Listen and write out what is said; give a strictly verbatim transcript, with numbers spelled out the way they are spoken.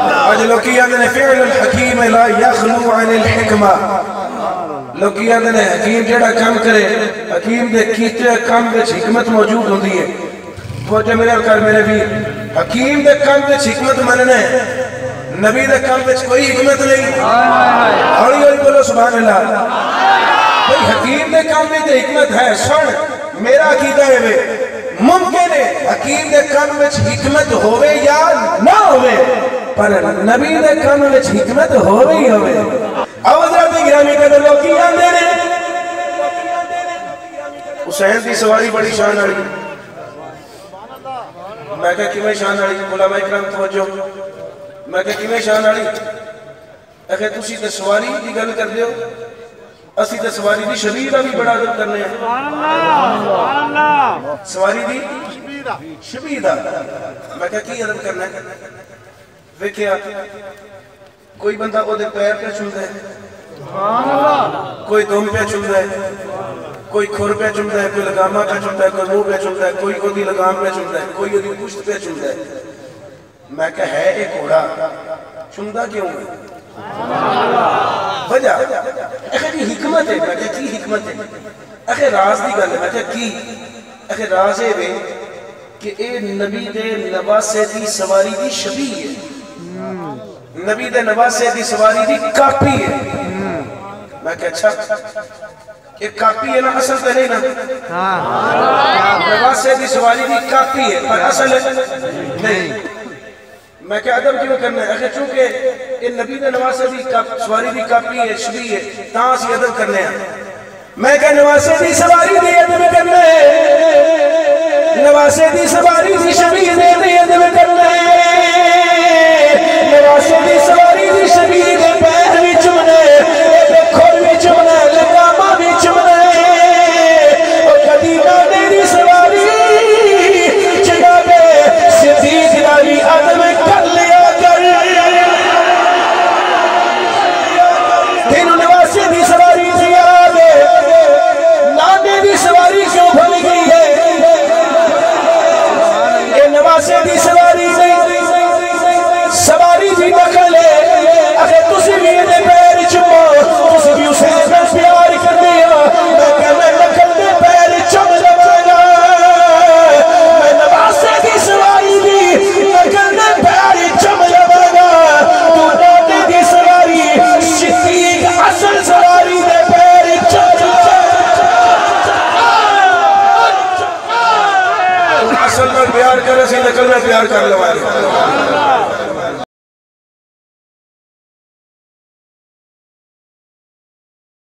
آج لوکی آدھنے فعل الحکیم لا یخلو عن الحکمہ، لوکی آدھنے حکیم جڑا کام کرے، حکیم دے کیتے کام دے حکمت موجود ہوندی ہے. توجہ میرے کر میرے بھی حکیم دے کام دے حکمت مننے، نبی دے کام دے کوئی حکمت نہیں. ہولی ہولی بولو سبحان اللہ. بھئی حکیم دے کام دے حکمت ہے. سن میرا عقیدہ ہے وے ممکن ہے حکیم دے کام وچ حکمت ہوئے یا نہ ہوئے، پر نبی دے کام وچ حکمت ہوئے ہی ہوئے. حضرت گرامی قدر لوکی آندے نے حسین دی سواری بڑی شان آئی. میں کہا کیویں شان آئی؟ علماء اکرام توجہ. میں کہا کیویں شان آئی؟ اگر تسی تے سواری دی گل کر دیو، اسی تے سواری دی شبیہ دا بھی بڑا ادب کرنے ہیں. سواری دی شبیہ دا. میں کہا کی ادب کرنا ہے؟ ویکھیا کوئی بندہ او دے پیر پہ چلدا ہے، کوئی دم پہ چلدا ہے، کوئی کھر پہ چلدا ہے، کوئی لگامہ پہ چلدا ہے، کوئی منہ پہ چلدا ہے، کوئی اودی لگام پہ چلدا ہے، کوئی اودی پشت پہ چلدا ہے. میں کہا ہے ایک گھوڑا چلدا کیوں ہے؟ وجہ اگر یہ حکمت ہے. میں کہا کی حکمت ہے؟ اگر راز دی گل ہے. میں کہا کی؟ اگر راز ہے وے کہ اے نبی دے نواسے دی سواری دی شبیہ ہے، نبی دے نواسے دی سواری دی کاپی ہے. میں کہا اچھا ایک کاپی ہے نا، اصل تے نہیں نا. نواسے دی سواری دی کاپی ہے پر اصل نہیں. میں کہا ادب کیوں کرنا ہے؟ اگر چونکہ یہ نبی دے نواسے دی سواری دی کاپی ہے، شبیہ ہے، تاں سی ادب کرنے ہیں. میں کہا نواسے دی سواری دی ادب کرنا ہے، نواسے دی سواری دی شبیہ دی ادب کرنا ہے. نواسے دی سواری دی شبیہ دے پیر بھی چمنے، دے کھر بھی چمنے، لگامہ بھی چمنے. اور کدی نانے دی سواری جگہ پہ صدیق ناوی ادب کر لیا کر. تینوں نواسے دی سواری دی یاد ہے، نانے دی سواری کیوں بھول گئی ہے؟ یہ نواسے دی سواری نہیں، سواری دی نقل ہے. اگر تسی بھی یہ پیر چمو، تسی بھی اسے میں پیار کر دیا. میں کہ میں نقل دے پیر چم لگا گا، میں نواسے دی سواری دی نقل دے پیر چم لگا گا. تو نانے دی سواری صدیق اصل سواری دے پیر چم لگا گا. اصل میں پیار کرے سی نقل میں پیار کر لوائی.